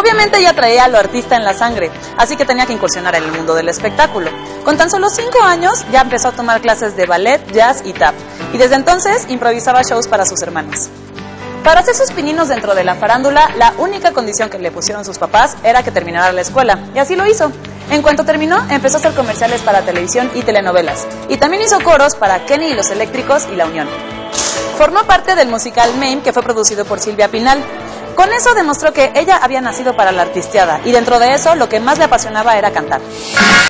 Obviamente ella traía lo artista en la sangre, así que tenía que incursionar en el mundo del espectáculo. Con tan solo 5 años ya empezó a tomar clases de ballet, jazz y tap, y desde entonces improvisaba shows para sus hermanos. Para hacer sus pininos dentro de la farándula, la única condición que le pusieron sus papás era que terminara la escuela, y así lo hizo. En cuanto terminó, empezó a hacer comerciales para televisión y telenovelas, y también hizo coros para Kenny y los Eléctricos y La Unión. Formó parte del musical Mame, que fue producido por Silvia Pinal. Con eso demostró que ella había nacido para la artisteada, y dentro de eso lo que más le apasionaba era cantar.